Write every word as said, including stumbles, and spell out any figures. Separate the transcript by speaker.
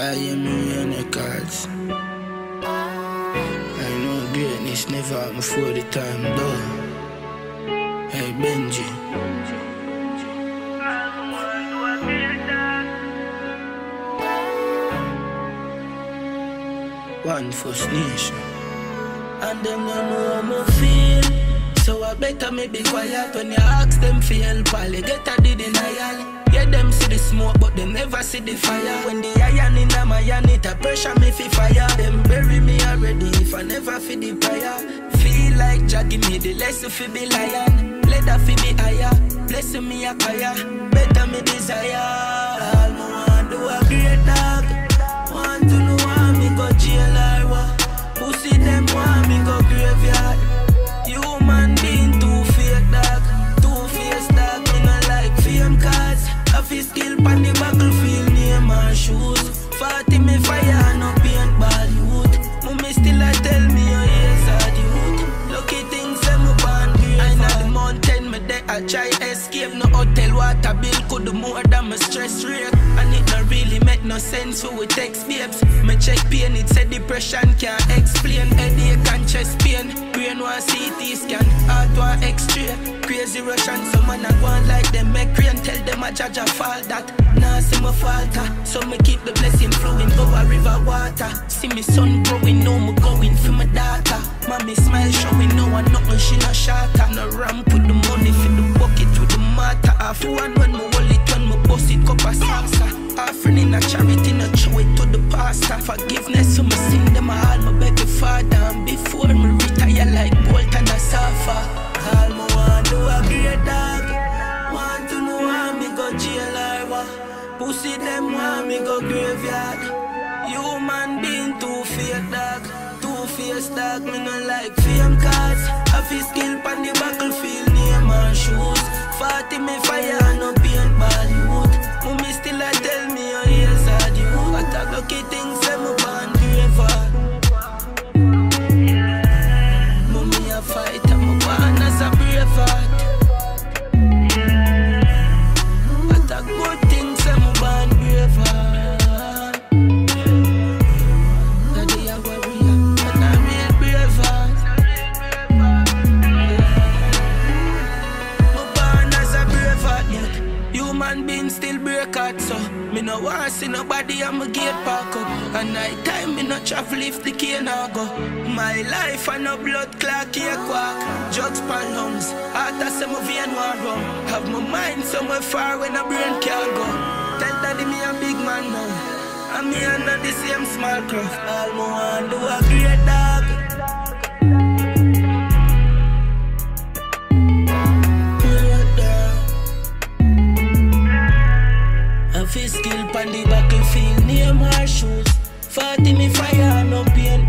Speaker 1: I am in the cards. I know greatness never happened before the time though. Hey Benji. One First Nation. And them don't know how I feel. So I better me be quiet when you ask them for help. All you get a did denial. Yeah, them see the smoke, but they never see the fire. When the iron in my iron, it a pressure me fi fire. Them bury me already if I never feel the fire. Feel like Jah give me the lesson fi be lion. Leather fi be higher, blessing me acquire. Better me desire. All me want do a great dog. Want to know why me go jail or what? Pussy them want me go graveyard. Human being too fake dog, too face dog. Me no like fame cards. I feel skill pan the battlefield, name and shoes. Forty me fire, no paint ball youth. Mummy still a tell me your years are the youth. Lucky things say me born brave. I know the mountain me there I try escape. No hotel water bill could do more than my stress rate. And it no really make no sense for we text babes. Me check pain, it said depression can't explain. Headache and chest pain. Brain want C T scan, heart want X-ray. Crazy Russian, some man a go on like them. Make rain, tell them a judge a fall that. Nah, see me falter, so me keep the blessing flowing over river water. See me son growing, know me going for my daughter. Mommy smile showing, no one nothing, she no shatter. No ramp with the money for the bucket with the matter. Half one when me hold it, when me bust it, cup of salsa. Offering in a charity, no show it to the pastor. Forgiveness for my sin, them all my beg the father. And before me retire like Bolt and a Safa. All me want do a great dog. Want to know how me go jail or what? Pussy them want me go graveyard. Human being too fake dog, too face dog. Me no like fame cards. I feel skill pan the battlefield, name and shoes. Forty me fire, no paint ball youth. Mummy still a tell me your ears are the youth. But I lucky things say me born graveyard. Mummy a fight and me born as a brave heart. But a good thing say me born brave heart. Daddy a warrior and a real brave heart. Me born as a brave heart, yeah. Human being still break out, so me no want see nobody and me gate park up. And night time me no travel if the cane a go. My life and no blood clot cake walk. Drugs pan lungs, heart a say my vein want run. Have my mind somewhere far when a brain can't go. Tell daddy me a big man now, and me under the same small craft. All me want do a great dog. I feel skill pan the battlefield, name her shoes. Forty me fire, no pain